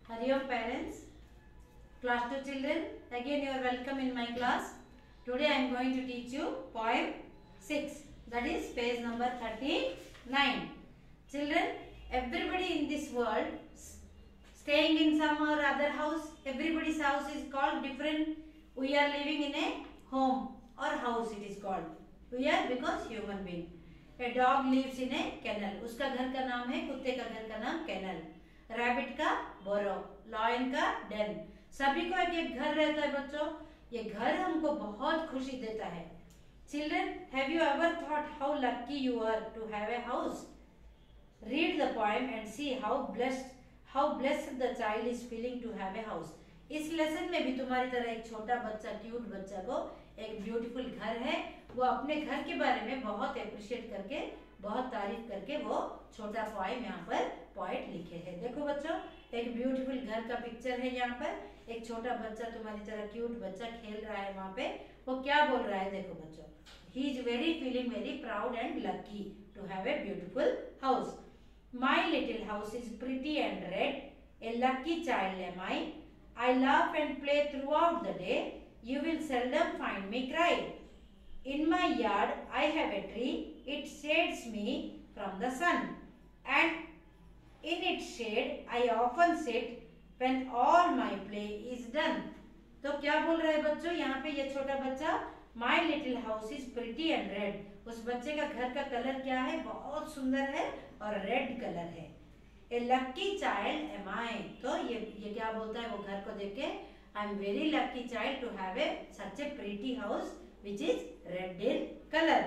Hariom parents, class 2 children, again you are welcome in my class. Today I am going to teach you poem 6, that is page number 39. Children, everybody in this world staying in some or other house, everybody's house is called different. We are living in a home or house it is called. We are because human being. A dog lives in a kennel. उसका घर का नाम है, कुत्ते का घर का नाम kennel. रैबिट का बोरो, लॉयन का डेन. सभी को एक एक घर रहता है बच्चों. ये घर हमको बहुत खुशी देता है. Children, have you ever thought how lucky you are to have a house? Read the poem and see how blessed the child is feeling to have a house. इस लेसन में भी तुम्हारी तरह एक छोटा बच्चा, क्यूट बच्चा को एक ब्यूटीफुल घर है. वो अपने घर के बारे में बहुत अप्रिशिएट करके, बहुत तारीफ करके वो छोटा पोएम यहाँ पर पोएट लिखे हैं. देखो बच्चों, एक ब्यूटीफुल घर का पिक्चर है. यहाँ पर एक छोटा बच्चा, तुम्हारी तरह क्यूट बच्चा खेल रहा है. वहाँ पे वो क्या बोल रहा है देखो बच्चों. He is feeling very proud and lucky to have a beautiful house. My little house is pretty and red. A lucky child am I. I laugh and play throughout the day. You will seldom find me cry. In my yard I have a tree. It shades me from the sun. And in its shade I often sit when all my play is done. तो क्या बोल रहा है बच्चों यहाँ पे ये छोटा बच्चा. My little house is pretty and red. उस बच्चे का घर का कलर क्या है, बहुत सुंदर है और रेड कलर है. A lucky child am I. तो ये क्या बोलता है वो घर को देख के. I am very lucky child to have such a pretty house which is red in color.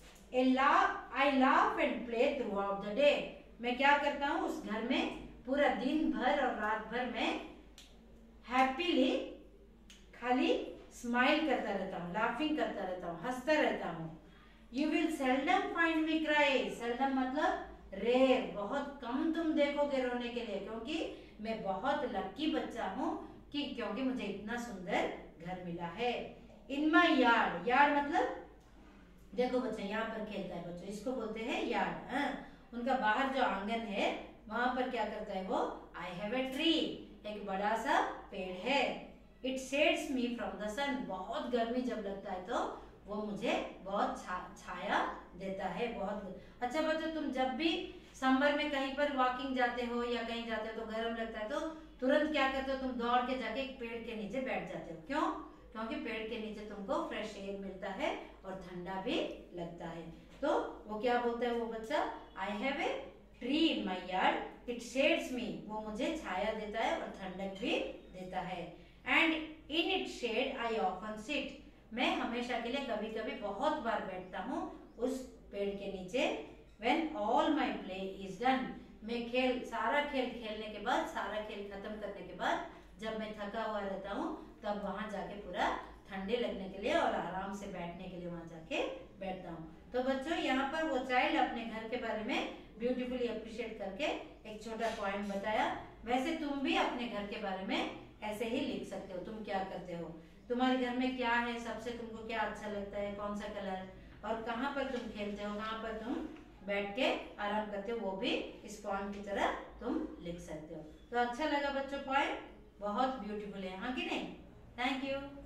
I laugh and play throughout the day. मैं क्या करता हूँ उस घर में पूरा दिन भर और रात भर में हैप्पीली खाली स्माइल करता रहता हूँ, लाफिंग करता रहता हूँ, हंसता रहता हूँ. You will seldom find me cry. seldom मतलब रेयर, बहुत कम तुम देखोगे रोने के लिए, क्योंकि मैं बहुत लकी बच्चा हूँ कि क्योंकि मुझे इतना सुंदर घर मिला है. इन माई यार्ड, यार्ड मतलब देखो बच्चा यहाँ पर खेलता है बच्चों, इसको बोलते हैं यार्ड. उनका बाहर जो आंगन है वहां पर क्या करता है वो. आई हैव ए ट्री, एक बड़ा सा पेड़ है. It shades me from the sun, बहुत गर्मी जब लगता है तो वो मुझे बहुत छाया देता है. बहुत अच्छा बच्चों, तुम जब भी समर में कहीं पर वॉकिंग जाते हो या कहीं जाते हो तो गर्म लगता है तो तुरंत क्या करते हो, तुम दौड़ के जाके एक पेड़ के नीचे बैठ जाते हो. क्यों? क्योंकि पेड़ के नीचे तुमको फ्रेश एयर मिलता है और ठंडा भी लगता है. तो वो क्या बोलता है वो बच्चा, I have a tree in my yard. It shades me, वो मुझे छाया देता है और ठंडक भी देता है. And in it shade I often sit, मैं हमेशा के लिए कभी कभी बहुत बार बैठता हूँ उस पेड़ के नीचे. When all my play is done, मैं सारा खेल खेलने के बाद, सारा खेल खत्म करने के बाद जब मैं थका हुआ रहता हूँ तब वहां जाके पूरा ठंडे लगने के लिए और आराम से बैठने के लिए वहां जाके बैठता हूँ. तो बच्चों यहाँ पर वो चाइल्ड अपने घर के बारे में ब्यूटीफुली अप्रिशिएट करके एक छोटा पॉइंट बताया. वैसे तुम भी अपने घर के बारे में ऐसे ही लिख सकते हो. तुम क्या करते हो, तुम्हारे घर में क्या है, सबसे तुमको क्या अच्छा लगता है, कौन सा कलर, और कहाँ पर तुम खेलते हो, कहाँ पर तुम बैठ के आराम करते हो, वो भी इस पॉइंट की तरह तुम लिख सकते हो. तो अच्छा लगा बच्चों, पॉइंट बहुत ब्यूटीफुल है, हाँ कि नहीं. Thank you.